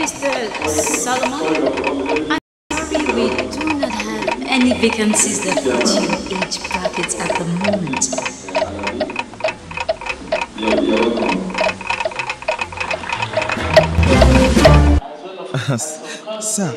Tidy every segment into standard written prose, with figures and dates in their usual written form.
Mr. Solomon, I'm sorry we do not have any vacancies that fit your age brackets at the moment. Sir.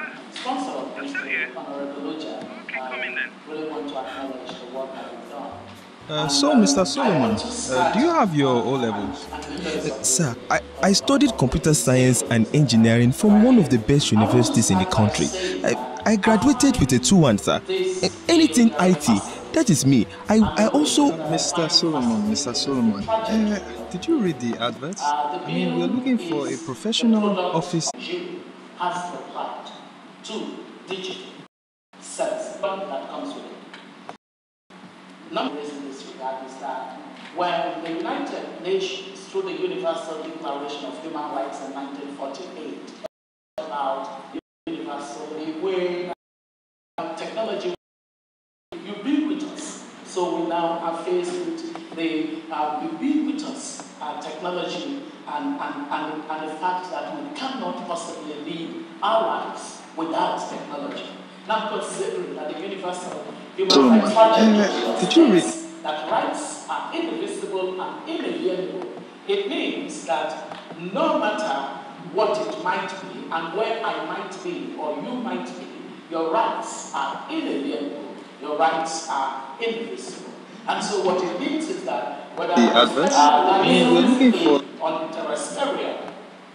So, Mr. Solomon, do you have your O levels? Sir, I studied computer science and engineering from one of the best universities in the country. I graduated with a 2-1, sir. Anything IT, that is me. I also... Mr. Solomon, did you read the adverts? I mean, we're looking for a professional office... Has replied to digital service that comes with it. Number in this regard is that when the United Nations, through the Universal Declaration of Human Rights in 1948, about the universal way technology ubiquitous. So we now are faced with the ubiquitous technology and the fact that we cannot possibly live our lives without technology. Now, considering that the universal human rights did you read that rights are indivisible and inalienable, it means that no matter what it might be and where I might be or you might be, your rights are inalienable, your rights are indivisible. And so what it means is that whether the adverts? We're looking for on terrestrial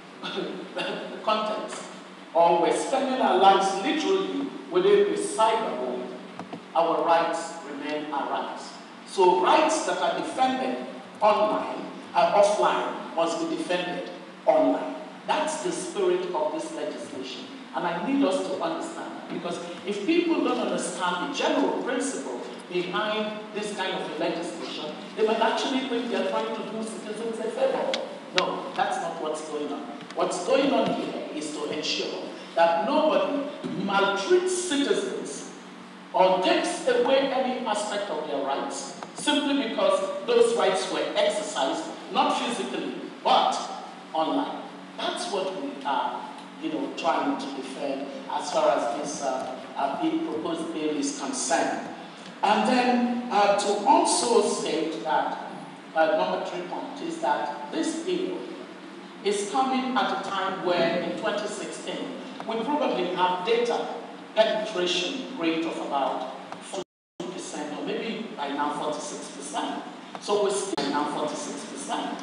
context, or we're spending our lives literally within the cyber world, our rights remain our rights. So rights that are defended online and offline must be defended online. That's the spirit of this legislation. And I need us to understand that, because if people don't understand the general principle behind this kind of legislation, they might actually think they're trying to do citizens a favor. No, that's not what's going on. What's going on here is to ensure that nobody maltreats citizens or takes away any aspect of their rights simply because those rights were exercised, not physically, but online. That's what we are, trying to defend as far as this proposed bill is concerned. And then to also state that number 3 point is that this bill is coming at a time where in 2016 we probably have data penetration rate of about 40% or maybe by now 46%. So we're still now 46%.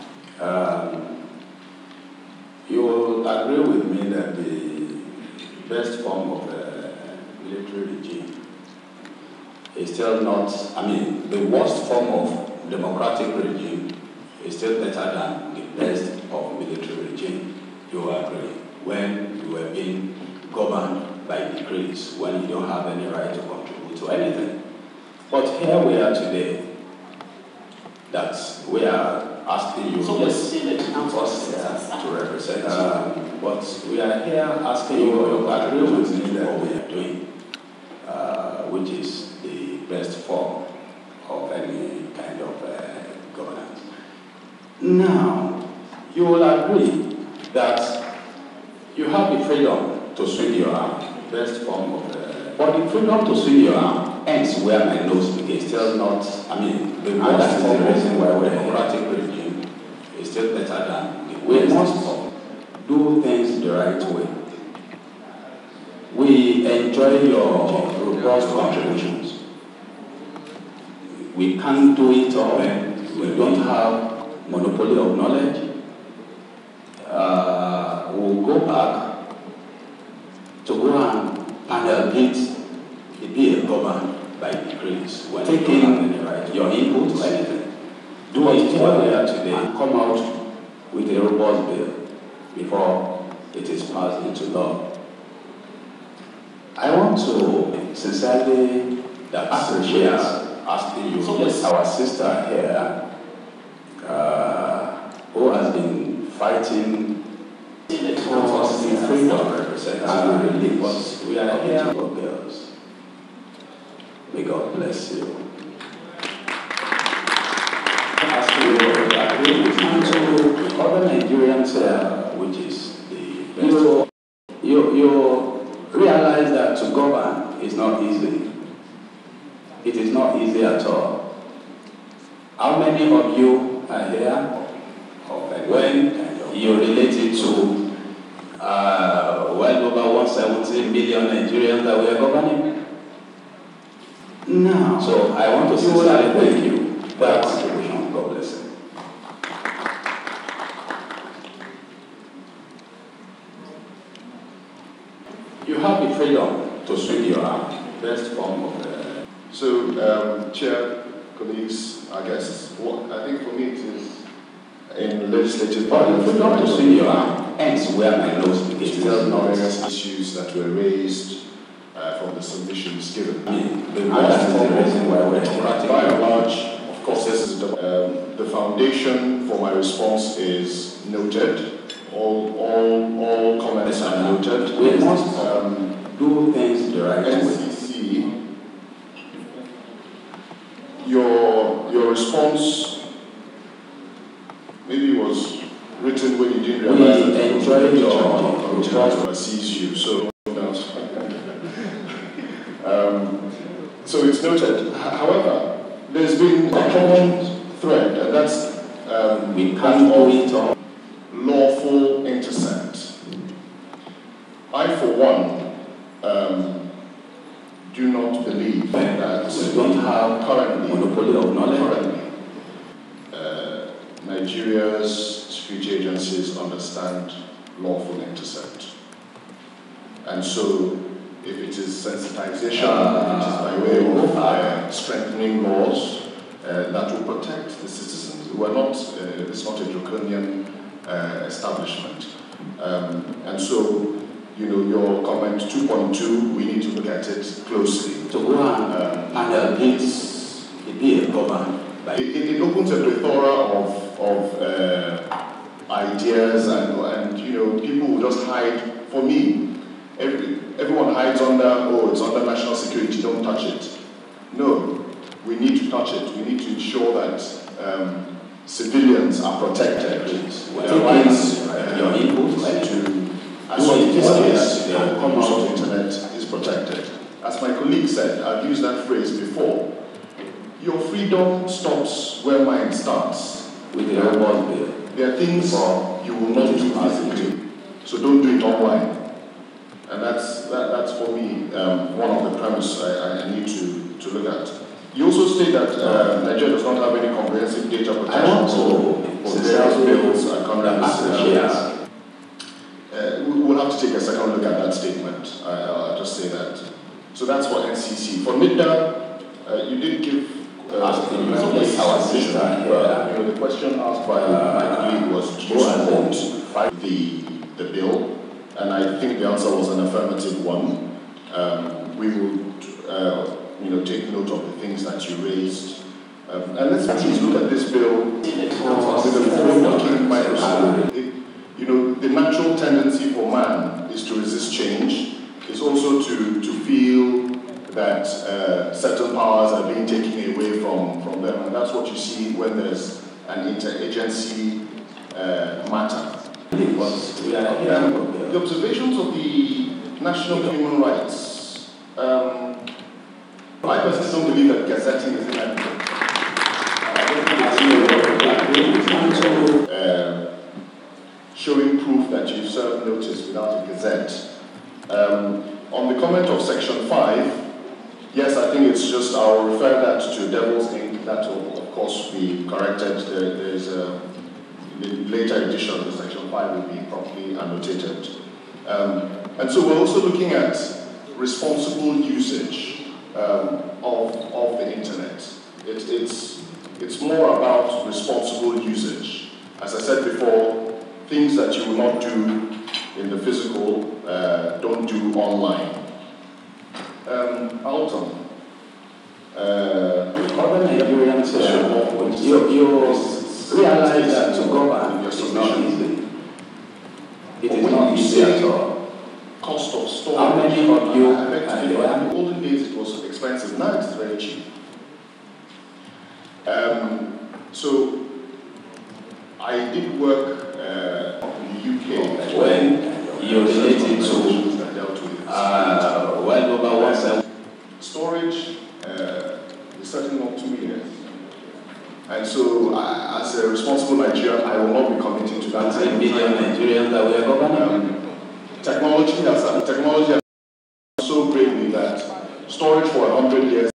You will agree with me that the best form of military regime is still not, the worst form of democratic regime is still better than the best of military regime. You agree? When you are being governed by decrees, when you don't have any right to contribute to anything. But here we are today, that we are asking you, so yes, to represent but we are here asking you to agree with me that what we are doing, which is the best form of any kind of governance. Now, you will agree that you have the freedom to swing your arm, best form of but the freedom to swing your arm ends where my nose begins. Still not, the worst form of reason why we're democratic regime is still better than the way we must do things the right way. We enjoy your robust contributions. We can't do it all. We don't have monopoly of knowledge. We'll go back to go and panel beat the bill governed by decrees. When taking your input to anything, do it where we are today and come out with a robust bill before it is passed into law. I want to sincerely appreciate asking you, yes, our sister here, who has been fighting for the freedom of representation and relief. We are here for girls. May God bless you. Asking you to agree with other Nigerians, which is the best to govern is not easy. It is not easy at all. How many of you are here when you related to well over 170 million Nigerians that we are governing? No. So I want to sincerely thank you for your contribution. God bless you. You have the freedom to swing your arm. Best form of So, Chair, colleagues, our guests, I think for me it is in legislative parliament freedom to swing your arm ends where my nose begins. Various issues that were raised from the submissions given. That is the reason why we're by and large, of course, this is the foundation for my response is noted. All comments are noted. We must do things the right way. NCC, your response maybe was written when you didn't realize that it was your response sees you. So it's noted. However, there's been a common thread, and that's we can't do it all. Lawful intercept. I, for one, do not believe that we don't have currently monopoly of knowledge. Nigeria's security agencies understand lawful intercept, and so if it is sensitization, it is by way of strengthening laws that will protect the citizens. It's not a draconian establishment. And so, your comment 2.2, we need to look at it closely. To go and against the bill governed. It opens a plethora of ideas and people will just hide. For me, everyone hides under, it's under national security, don't touch it. No, we need to touch it. We need to ensure that civilians are protected. Their rights, your input, as in this case, the commerce of the internet is protected. As my colleague said, I've used that phrase before. Your freedom stops where mine starts. With the robot bill. There are things you will not do physically, so don't do it online. And that's for me one of the premises I need to look at. You also state that Nigeria does not have any comprehensive data protection for various bills and contracts. We'll have to take a second look at that statement. I'll just say that. So that's for NCC. For NIDA, you did give our sister. The question asked by my colleague was, do you support the bill? And I think the answer was an affirmative one. We would, take note of the things that you raised. And let's please look at this bill with a forward-looking microscope. The natural tendency for man is to resist change. It's also to feel that certain powers are being taken away from them. And that's what you see when there's an interagency matter. The observations of the National Human Rights, I personally don't believe that gazetting is inadequate. Showing proof that you've served notice without a gazette. On the comment of Section 5, yes, I think it's just, I'll refer that to Devil's Ink. That will, of course, be corrected. There's a later edition of Section 5 will be properly annotated. And so we're also looking at responsible usage of the internet. It's more about responsible usage. As I said before, things that you will not do in the physical, don't do online. Alton. Other Nigerians, you realize that to govern is not easy. It is not easy at all. Cost of storage. How many of you in the olden days it was expensive, now it's very cheap. So I did work in the UK when you related to well number 17. Storage is certainly not 2 years. And so, as a responsible Nigerian, I will not be committing to that. 10 million Nigerians that we are governing. Technology has so greatly that storage for 100 years